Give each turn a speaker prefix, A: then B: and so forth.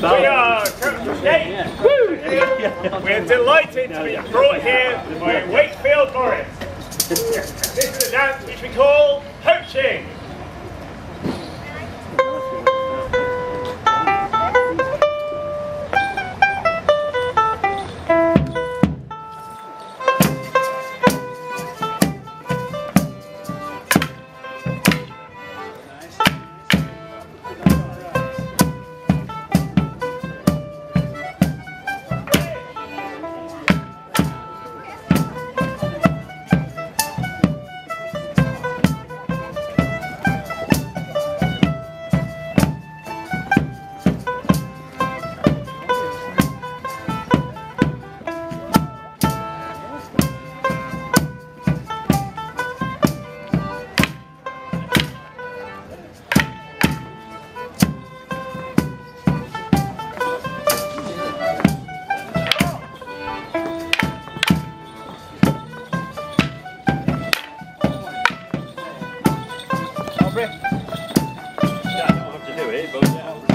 A: We are Cutlers Gate. We're delighted to be brought here by Wakefield Morris. This is a dance which we call poaching.
B: Yeah, I don't have to do it, but yeah.